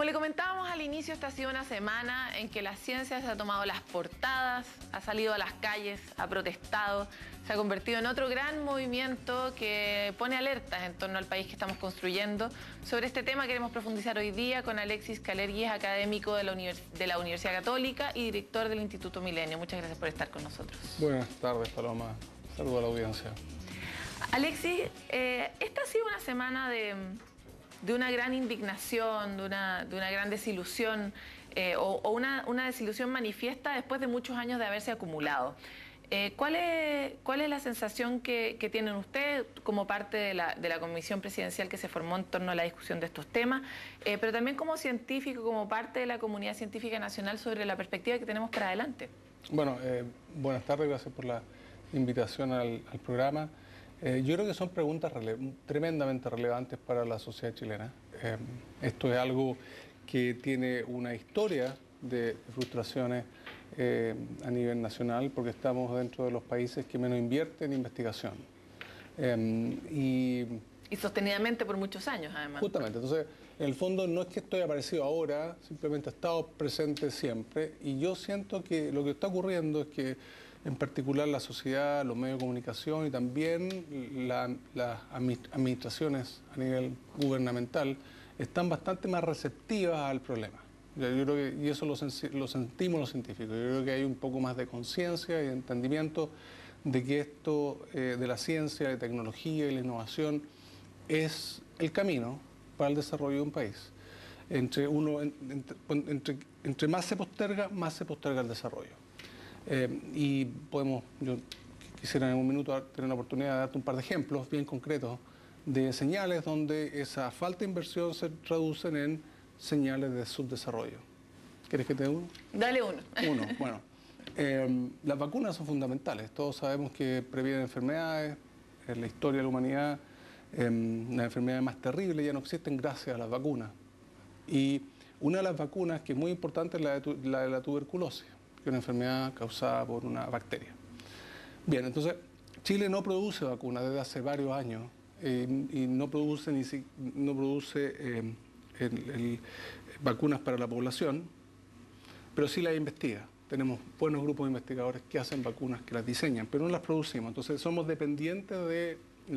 le comentábamos al inicio, esta ha sido una semana en que la ciencia se ha tomado las portadas, ha salido a las calles, ha protestado, se ha convertido en otro gran movimiento que pone alertas en torno al país que estamos construyendo. Sobre este tema queremos profundizar hoy día con Alexis Kalergi, académico de la Universidad Católica y director del Instituto Milenio. Muchas gracias por estar con nosotros. Buenas tardes, Paloma. Saludo a la audiencia. Alexis, esta ha sido una semana de una gran indignación, de una gran desilusión, o una desilusión manifiesta después de muchos años de haberse acumulado. ¿Cuál es la sensación que tienen ustedes como parte de la comisión presidencial que se formó en torno a la discusión de estos temas, pero también como científico, como parte de la comunidad científica nacional sobre la perspectiva que tenemos para adelante? Bueno, buenas tardes, gracias por la invitación al programa. Yo creo que son preguntas tremendamente relevantes para la sociedad chilena. Esto es algo que tiene una historia de frustraciones a nivel nacional, porque estamos dentro de los países que menos invierten en investigación. Y sostenidamente por muchos años, además. Justamente, entonces, en el fondo no es que esto haya aparecido ahora, simplemente ha estado presente siempre, y yo siento que lo que está ocurriendo es que en particular la sociedad, los medios de comunicación y también las administraciones a nivel gubernamental están bastante más receptivas al problema. Yo creo que, y eso lo sentimos los científicos, yo creo que hay un poco más de conciencia y de entendimiento de que esto de la ciencia, la tecnología y la innovación es el camino para el desarrollo de un país. Entre más se posterga el desarrollo. Yo quisiera en un minuto tener la oportunidad de darte un par de ejemplos bien concretos de señales donde esa falta de inversión se traducen en señales de subdesarrollo. ¿Quieres que te dé uno? Dale uno. Uno, bueno. Las vacunas son fundamentales. Todos sabemos que previenen enfermedades. En la historia de la humanidad, las enfermedades más terribles ya no existen gracias a las vacunas. Y una de las vacunas que es muy importante es la de la tuberculosis, que es una enfermedad causada por una bacteria. Bien, entonces Chile no produce vacunas desde hace varios años y no produce vacunas para la población, pero sí las investiga. Tenemos buenos grupos de investigadores que hacen vacunas, que las diseñan, pero no las producimos. Entonces somos dependientes de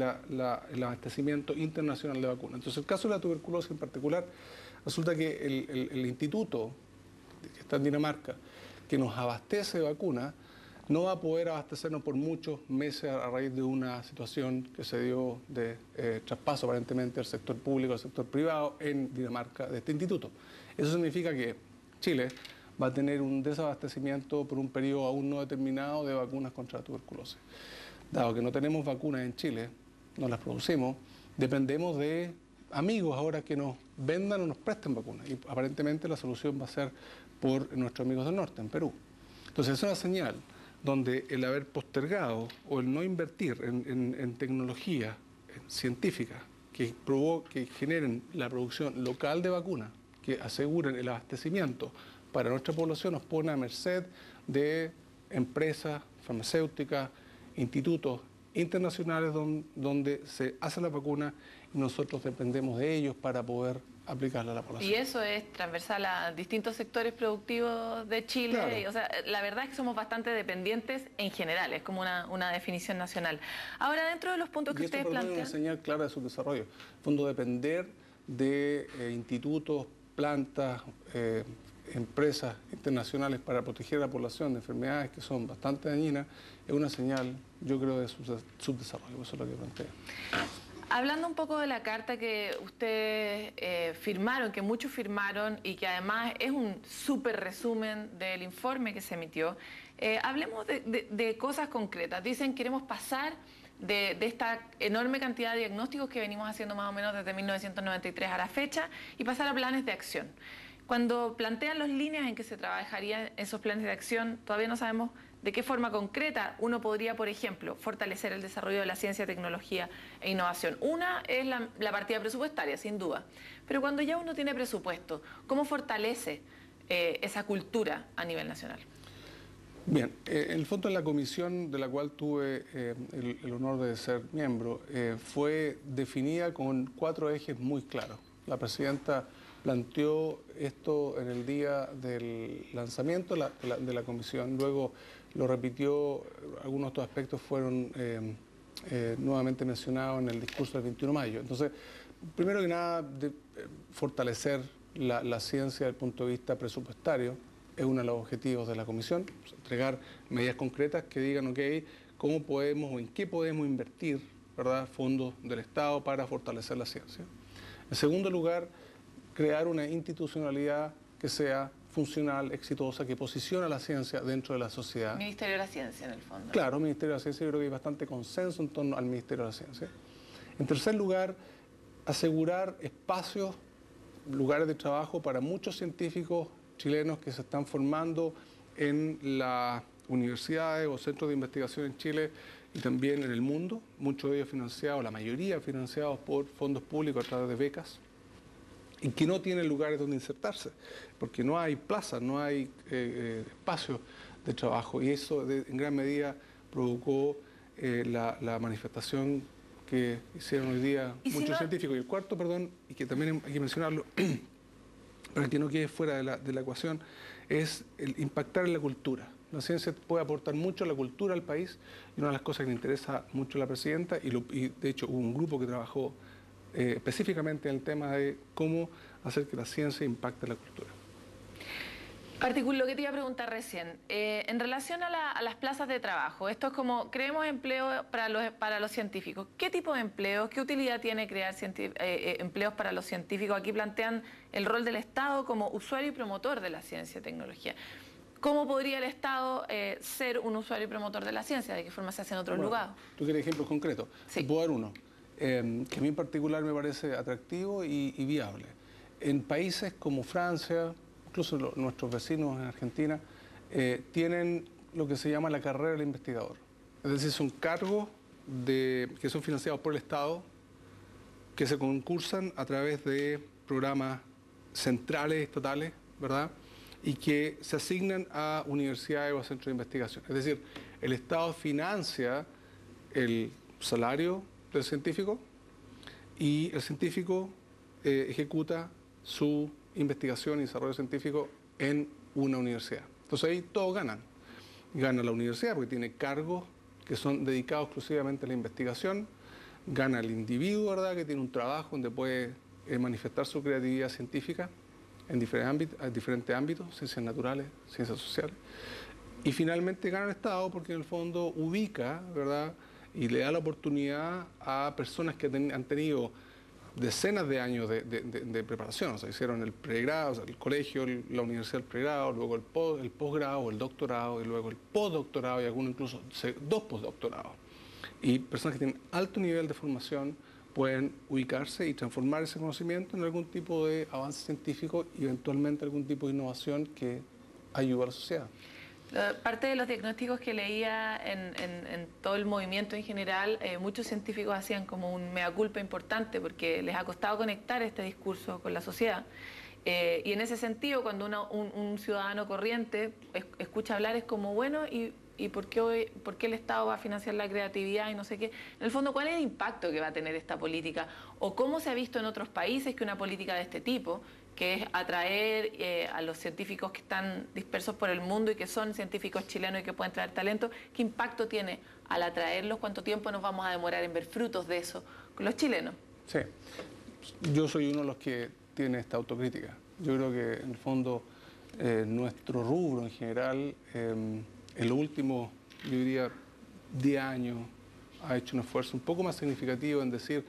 el abastecimiento internacional de vacunas. Entonces el caso de la tuberculosis en particular, resulta que el instituto que está en Dinamarca, que nos abastece de vacunas, no va a poder abastecernos por muchos meses a raíz de una situación que se dio de traspaso aparentemente del sector público al sector privado en Dinamarca de este instituto. Eso significa que Chile va a tener un desabastecimiento por un periodo aún no determinado de vacunas contra la tuberculosis. Dado que no tenemos vacunas en Chile, no las producimos, dependemos de amigos ahora que nos vendan o nos presten vacunas. Y aparentemente la solución va a ser por nuestros amigos del norte, en Perú. Entonces es una señal donde el haber postergado o el no invertir en tecnología científica que generen la producción local de vacunas, que aseguren el abastecimiento para nuestra población, nos pone a merced de empresas farmacéuticas, institutos internacionales donde se hace la vacuna y nosotros dependemos de ellos para poder aplicarla a la población. Y eso es transversal a distintos sectores productivos de Chile. Claro. O sea, la verdad es que somos bastante dependientes en general, es como una definición nacional. Ahora, dentro de los puntos que ustedes plantean... es una señal clara de su desarrollo. Fondo, depender de institutos, plantas, empresas internacionales para proteger a la población de enfermedades que son bastante dañinas, es una señal, yo creo, de subdesarrollo. Eso es lo que planteo. Hablando un poco de la carta que ustedes firmaron, que muchos firmaron y que además es un súper resumen del informe que se emitió, hablemos de cosas concretas. Dicen, queremos pasar de esta enorme cantidad de diagnósticos que venimos haciendo más o menos desde 1993 a la fecha y pasar a planes de acción. Cuando plantean las líneas en que se trabajarían esos planes de acción, todavía no sabemos de qué forma concreta uno podría, por ejemplo, fortalecer el desarrollo de la ciencia, tecnología e innovación. Una es la partida presupuestaria, sin duda. Pero cuando ya uno tiene presupuesto, ¿cómo fortalece esa cultura a nivel nacional? Bien, en el fondo de la comisión de la cual tuve el honor de ser miembro, fue definida con 4 ejes muy claros. La presidenta planteó esto en el día del lanzamiento de la comisión, luego lo repitió, algunos de estos aspectos fueron nuevamente mencionados en el discurso del 21 de mayo. Entonces, primero que nada, fortalecer la ciencia desde el punto de vista presupuestario es uno de los objetivos de la comisión, entregar medidas concretas que digan, ok, cómo podemos o en qué podemos invertir, ¿verdad?, fondos del Estado para fortalecer la ciencia. En segundo lugar, crear una institucionalidad que sea funcional, exitosa, que posiciona la ciencia dentro de la sociedad. Ministerio de la Ciencia, en el fondo. Claro, Ministerio de la Ciencia, yo creo que hay bastante consenso en torno al Ministerio de la Ciencia. En tercer lugar, asegurar espacios, lugares de trabajo para muchos científicos chilenos que se están formando en las universidades o centros de investigación en Chile y también en el mundo, muchos de ellos financiados, la mayoría financiados por fondos públicos a través de becas, y que no tienen lugares donde insertarse, porque no hay plazas, no hay espacios de trabajo, y eso en gran medida provocó la manifestación que hicieron hoy día muchos científicos. Y el cuarto, perdón, y que también hay que mencionarlo, para que no quede fuera de la ecuación, es el impactar en la cultura. La ciencia puede aportar mucho a la cultura del país, y una de las cosas que le interesa mucho a la presidenta, y de hecho hubo un grupo que trabajó específicamente en el tema de cómo hacer que la ciencia impacte la cultura. Artículo, lo que te iba a preguntar recién, en relación a las plazas de trabajo, esto es como, creemos empleo para los científicos. ¿Qué tipo de empleos, qué utilidad tiene crear empleos para los científicos? Aquí plantean el rol del Estado como usuario y promotor de la ciencia y tecnología. ¿Cómo podría el Estado ser un usuario y promotor de la ciencia? ¿De qué forma se hace en otros lugares? ¿Tú quieres ejemplos concretos? Sí. Te puedo dar uno, que a mí en particular me parece atractivo y viable. En países como Francia, incluso nuestros vecinos en Argentina, tienen lo que se llama la carrera del investigador. Es decir, son cargos que son financiados por el Estado, que se concursan a través de programas centrales, estatales, ¿verdad?, y que se asignan a universidades o a centros de investigación. Es decir, el Estado financia el salario del científico y el científico ejecuta su investigación y desarrollo científico en una universidad. Entonces ahí todos ganan. Gana la universidad porque tiene cargos que son dedicados exclusivamente a la investigación, gana el individuo, ¿verdad?, que tiene un trabajo donde puede manifestar su creatividad científica en diferentes ámbitos, ciencias naturales, ciencias sociales, y finalmente gana el Estado porque en el fondo ubica, ¿verdad?, y le da la oportunidad a personas que han tenido decenas de años de preparación, o sea, hicieron el pregrado, o sea, el colegio, la universidad del pregrado, luego el posgrado, el doctorado, y luego el postdoctorado, y algunos incluso 2 postdoctorados. Y personas que tienen alto nivel de formación pueden ubicarse y transformar ese conocimiento en algún tipo de avance científico y eventualmente algún tipo de innovación que ayude a la sociedad. Parte de los diagnósticos que leía en todo el movimiento en general, muchos científicos hacían como un mea culpa importante porque les ha costado conectar este discurso con la sociedad. Y en ese sentido, cuando un ciudadano corriente escucha hablar, es como, bueno, ¿y por qué el Estado va a financiar la creatividad y no sé qué? En el fondo, ¿cuál es el impacto que va a tener esta política? ¿O cómo se ha visto en otros países que una política de este tipo, que es atraer a los científicos que están dispersos por el mundo y que son científicos chilenos y que pueden traer talento, qué impacto tiene al atraerlos? ¿Cuánto tiempo nos vamos a demorar en ver frutos de eso con los chilenos? Sí, yo soy uno de los que tiene esta autocrítica. Yo creo que en el fondo nuestro rubro en general, en los últimos, yo diría, 10 años, ha hecho un esfuerzo un poco más significativo en decir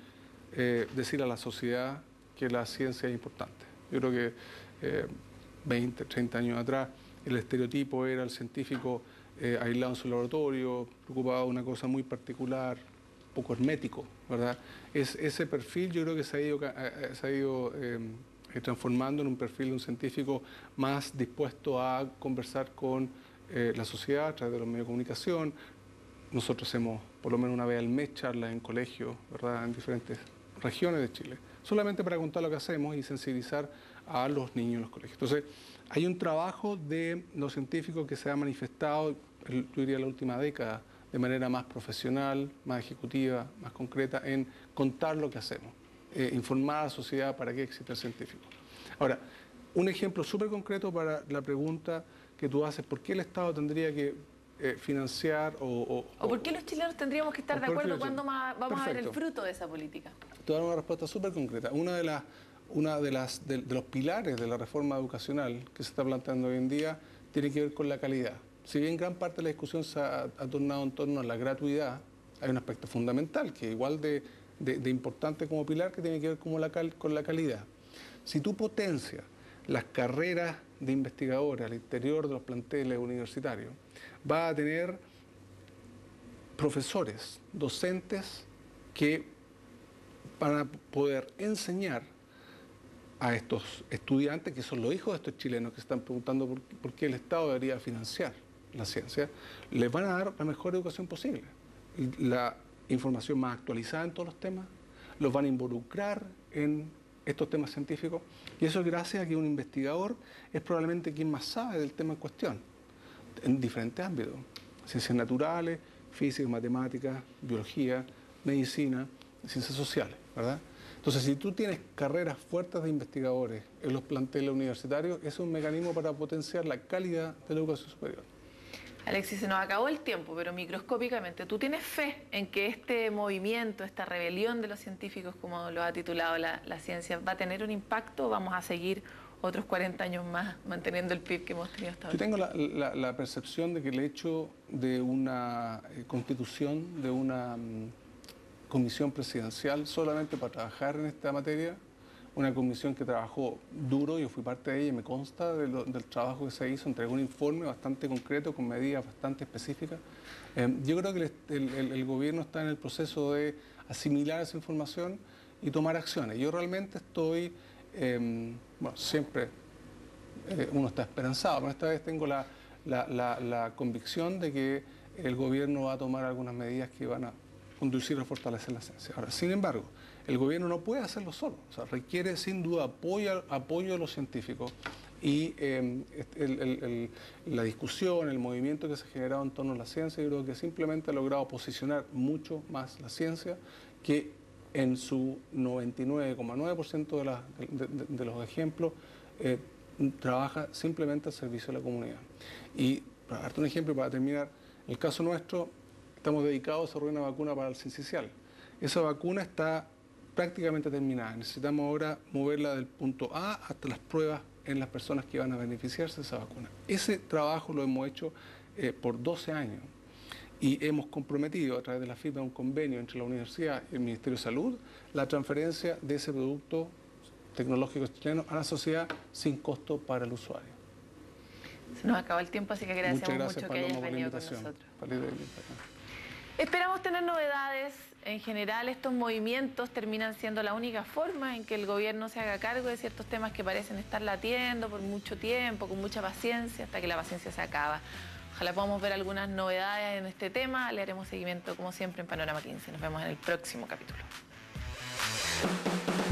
a la sociedad que la ciencia es importante. Yo creo que 20, 30 años atrás el estereotipo era el científico aislado en su laboratorio, preocupado de una cosa muy particular, poco hermético, ¿verdad? Ese perfil yo creo que se ha ido transformando en un perfil de un científico más dispuesto a conversar con la sociedad a través de los medios de comunicación. Nosotros hacemos por lo menos una vez al mes charlas en colegios, ¿verdad?, en diferentes regiones de Chile, solamente para contar lo que hacemos y sensibilizar a los niños en los colegios. Entonces, hay un trabajo de los científicos que se ha manifestado, yo diría, la última década, de manera más profesional, más ejecutiva, más concreta, en contar lo que hacemos, informar a la sociedad para qué existe el científico. Ahora, un ejemplo súper concreto para la pregunta que tú haces, ¿por qué el Estado tendría que financiar ¿O por qué los chilenos tendríamos que estar de acuerdo cuándo vamos a ver el fruto de esa política? Te voy a dar una respuesta súper concreta. Uno de los pilares de la reforma educacional que se está planteando hoy en día tiene que ver con la calidad. Si bien gran parte de la discusión se ha tornado en torno a la gratuidad, hay un aspecto fundamental que es igual de importante como pilar, que tiene que ver con la calidad. Si tú potencias las carreras de investigadores al interior de los planteles universitarios, va a tener profesores, docentes que van a poder enseñar a estos estudiantes, que son los hijos de estos chilenos que están preguntando por qué el Estado debería financiar la ciencia, les van a dar la mejor educación posible, la información más actualizada en todos los temas, los van a involucrar en estos temas científicos, y eso es gracias a que un investigador es probablemente quien más sabe del tema en cuestión, en diferentes ámbitos: ciencias naturales, física, matemáticas, biología, medicina, ciencias sociales, ¿verdad? Entonces, si tú tienes carreras fuertes de investigadores en los planteles universitarios, es un mecanismo para potenciar la calidad de la educación superior. Alexis, se nos acabó el tiempo, pero microscópicamente, ¿tú tienes fe en que este movimiento, esta rebelión de los científicos, como lo ha titulado la ciencia, va a tener un impacto o vamos a seguir otros 40 años más manteniendo el PIB que hemos tenido hasta ahora? Yo tengo la percepción de que el hecho de una constitución, de una comisión presidencial solamente para trabajar en esta materia, una comisión que trabajó duro, yo fui parte de ella y me consta del trabajo que se hizo, entregó un informe bastante concreto con medidas bastante específicas. Yo creo que el gobierno está en el proceso de asimilar esa información y tomar acciones. Yo realmente estoy, bueno, siempre uno está esperanzado, pero esta vez tengo la convicción de que el gobierno va a tomar algunas medidas que van a conducir a fortalecer la ciencia. Ahora, sin embargo, el gobierno no puede hacerlo solo, o sea, requiere sin duda apoyo de los científicos, y la discusión, el movimiento que se ha generado en torno a la ciencia, yo creo que simplemente ha logrado posicionar mucho más la ciencia, que en su 99,9% de los ejemplos trabaja simplemente al servicio de la comunidad. Y para darte un ejemplo, para terminar, en el caso nuestro, estamos dedicados a desarrollar una vacuna para el sincicial. Esa vacuna está prácticamente terminada. Necesitamos ahora moverla del punto A hasta las pruebas en las personas que van a beneficiarse de esa vacuna. Ese trabajo lo hemos hecho por 12 años y hemos comprometido a través de la firma de un convenio entre la universidad y el Ministerio de Salud la transferencia de ese producto tecnológico chileno a la sociedad sin costo para el usuario. Se nos acabó el tiempo, así que agradecemos mucho que hayas venido con nosotros. Esperamos tener novedades. En general, estos movimientos terminan siendo la única forma en que el gobierno se haga cargo de ciertos temas que parecen estar latiendo por mucho tiempo, con mucha paciencia, hasta que la paciencia se acaba. Ojalá podamos ver algunas novedades en este tema. Le haremos seguimiento, como siempre, en Panorama 15. Nos vemos en el próximo capítulo.